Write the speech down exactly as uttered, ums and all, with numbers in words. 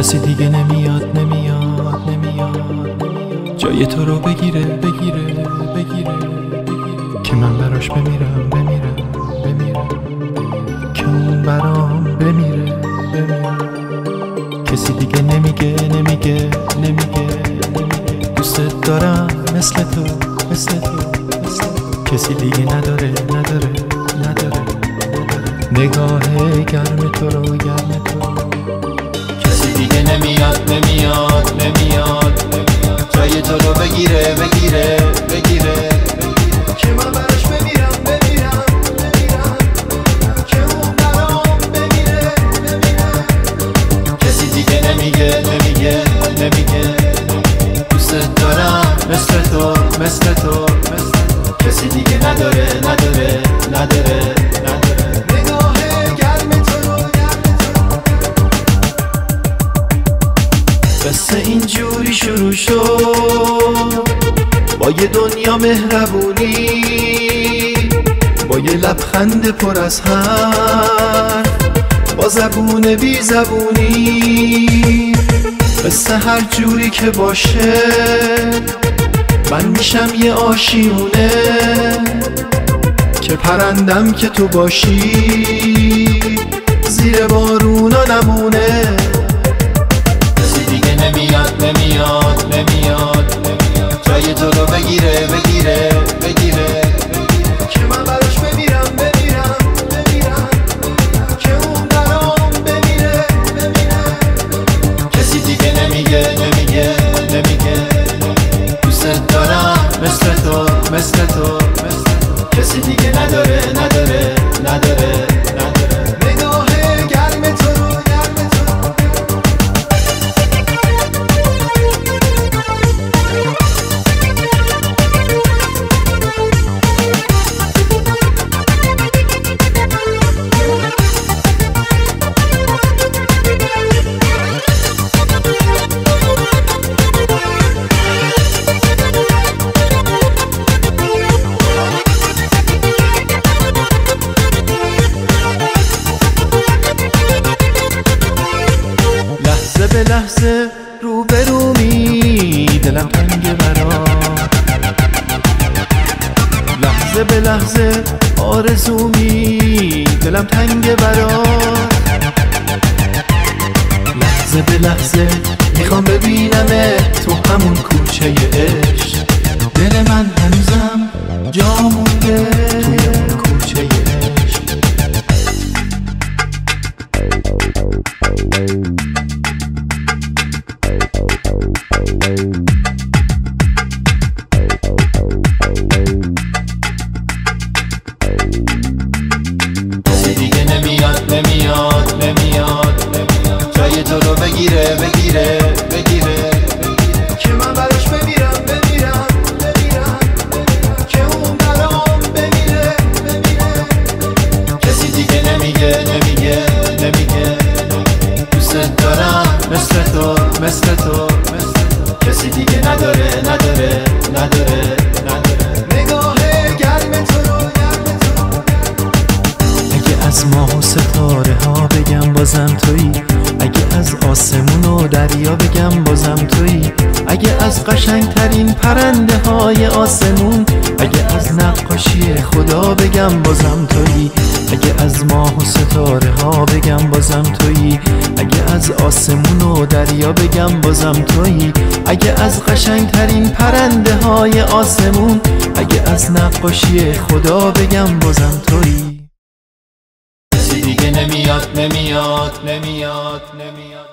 کسی دیگه نمیاد نمیاد نمیاد جای تو رو بگیره بگیره بگیره که من براش بمیرم بمیرم بمیرم که اون برام بمیره بمیره کسی دیگه نمیگه نمیگه نمیگه دوست دارم مثل تو مثل تو مثل تو کسی دیگه نداره نداره نداره نگاه گرم تو رو گرم تو رو کسی دیگه نمیاد نمیاد نمیاد جای تو رو بگیره بگیره بگیره که من براش بمیرم بمیرم بمیرم که اون برام بمیره بمیره کسی دیگه نمیگه نمیگه نمیگه دوست دارم مثل تو مثل تو مثل تو کسی دیگه نداره نداره نداره نداره نگاه گرم تو رو گرم تو قصه اینجوری شروع شد با یه دنیا مهربونی با یه لبخند پر از حرف با زبون بی زبونی قصه هر جوری که باشه من میشم یه آشیونه که پرندم که تو باشی زیر بارونا نمونه کسی دیگه نمیاد نمیاد نمیاد جای تو رو بگیره بگیره بگیره که من براش بمیرم بمیرم بمیرم که اون برام بمیره بمیره کسی دیگه نمیگه نمیگه نمیگه دوست دارم مثل تو مثل تو مثل تو کسی دیگه نداره نداره نداره نداره نگاه گرم تو رو گرم تو به لحظه رو به رو می دلم تنگ برا لحظه به لحظه آرزو می دلم تنگ برا لحظه به لحظه میخوام ببینم تو همون کوچه عشق دل من هنوزم جا مونده توی اون کوچه عشق کسی دیگه نمیاد نمیاد نمیاد جای تو رو بگیره بگیره بگیره که من براش بمیرم بمیرم بمیرم که اون برام بمیره بمیره کسی دیگه نمیگه نمیگه نمیگه دوست دارم مثل تو مثل تو مثل تو کسی دیگه نداره نداره نداره نداره نگاه گرم تو رو گرم تو اگه از ماه و ستاره ها بگم بازم تویی اگه از آسمون و دریا بگم بازم تویی اگه از قشنگترین پرنده های آسمون اگه از نقاشی خدا بگم بازم تویی اگه از ماه و ستاره ها بگم بازم تویی اگه از آسمون و دریا بگم بازم تویی اگه از قشنگترین پرنده های آسمون اگه از نقاشی خدا بگم بازم تویی کسی دیگه نمیاد نمیاد نمیاد نمیاد